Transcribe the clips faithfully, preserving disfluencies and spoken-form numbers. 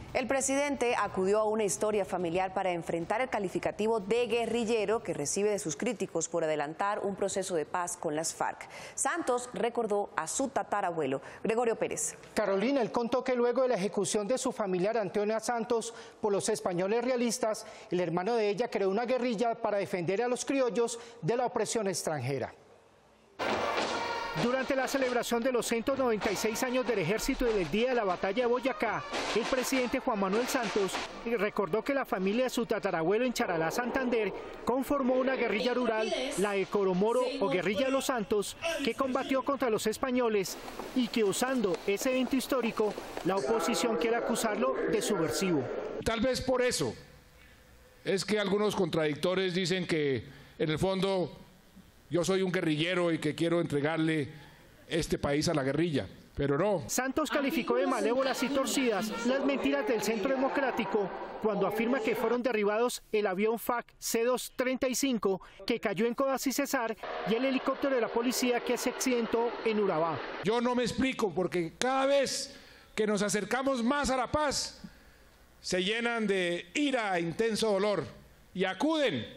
El presidente acudió a una historia familiar para enfrentar el calificativo de guerrillero que recibe de sus críticos por adelantar un proceso de paz con las FARC. Santos recordó a su tatarabuelo, Gregorio Pérez. Carolina, él contó que luego de la ejecución de su familiar Antonia Santos por los españoles realistas, el hermano de ella creó una guerrilla para defender a los criollos de la opresión extranjera. Durante la celebración de los ciento noventa y seis años del ejército y del día de la batalla de Boyacá, el presidente Juan Manuel Santos recordó que la familia de su tatarabuelo en Charalá, Santander, conformó una guerrilla rural, la de Coromoro o Guerrilla de los Santos, que combatió contra los españoles y que, usando ese evento histórico, la oposición quiere acusarlo de subversivo. Tal vez por eso es que algunos contradictores dicen que en el fondo yo soy un guerrillero y que quiero entregarle este país a la guerrilla, pero no. Santos calificó de malévolas y torcidas las mentiras del Centro Democrático cuando afirma que fueron derribados el avión F A C C doscientos treinta y cinco que cayó en Codas y Cesar y el helicóptero de la policía que se accidentó en Urabá. Yo no me explico porque cada vez que nos acercamos más a la paz se llenan de ira e intenso dolor y acuden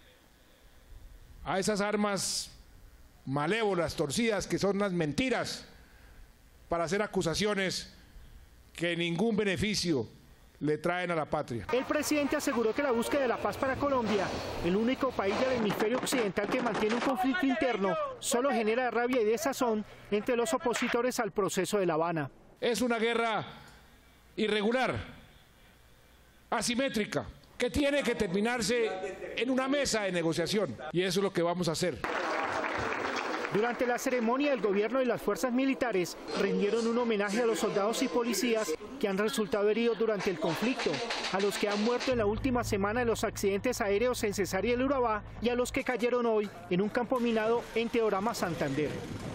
a esas armas malévolas, torcidas, que son las mentiras, para hacer acusaciones que ningún beneficio le traen a la patria. El presidente aseguró que la búsqueda de la paz para Colombia, el único país del hemisferio occidental que mantiene un conflicto interno, solo genera rabia y desazón entre los opositores al proceso de La Habana. Es una guerra irregular, asimétrica, que tiene que terminarse en una mesa de negociación, y eso es lo que vamos a hacer. Durante la ceremonia, el gobierno y las fuerzas militares rindieron un homenaje a los soldados y policías que han resultado heridos durante el conflicto, a los que han muerto en la última semana en los accidentes aéreos en Cesar y el Urabá y a los que cayeron hoy en un campo minado en Teorama, Santander.